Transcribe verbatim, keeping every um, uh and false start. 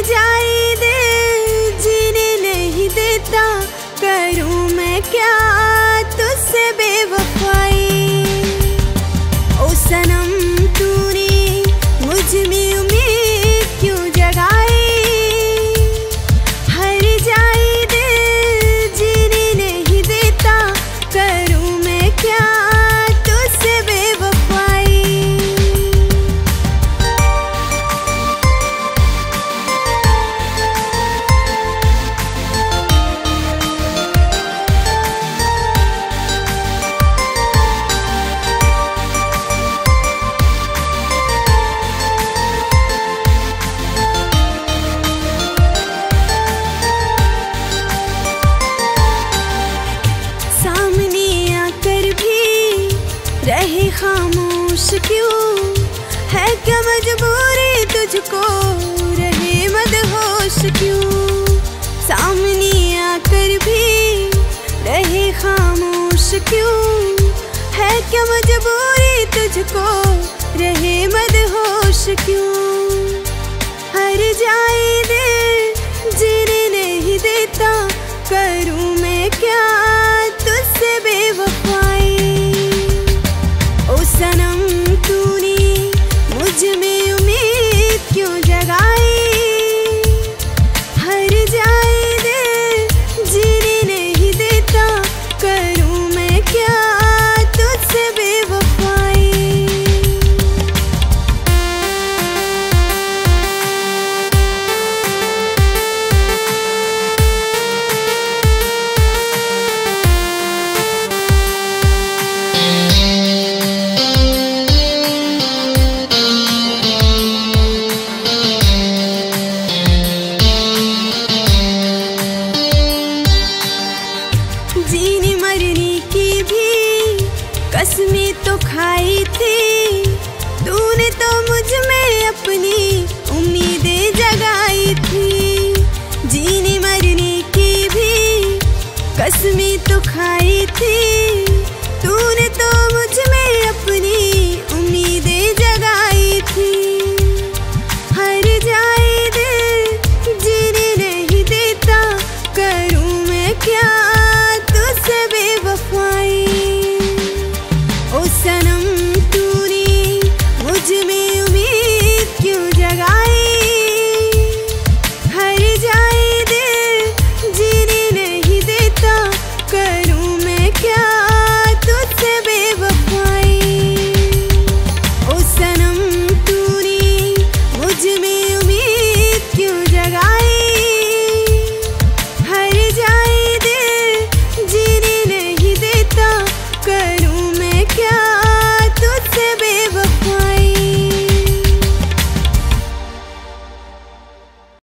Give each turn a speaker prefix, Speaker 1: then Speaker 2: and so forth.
Speaker 1: जाए दिल जीने नहीं देता, करूं मैं क्या तुझसे बेवफाई। ओ सनम तूने मुझ में उम्मीद क्यों जगाई, हर जाए दिल जीने नहीं देता, करूं मैं क्या तुझसे बेवफाई। रहे खामोश क्यों, है क्या मजबूरी तुझको रहे मदहोश क्यों। सामने आकर भी रहे खामोश क्यों, है क्या मजबूरी तुझको रहे मदहोश क्यों। हर जाए दिल जीने नहीं देता, करूं मैं क्या तुझसे बेवफाई। ओ सनम तूने मुझ में उम्मीद क्यों जगाई, हर जाए दिल जीने नहीं देता, करूं मैं क्या तुझसे बेवफाई। जीने मरने की भी कसमें तो खाई थी, तूने तो मुझ में अपनी उम्मीदें जगाई थी। जीने मरने की भी कसमें तो खाई थी,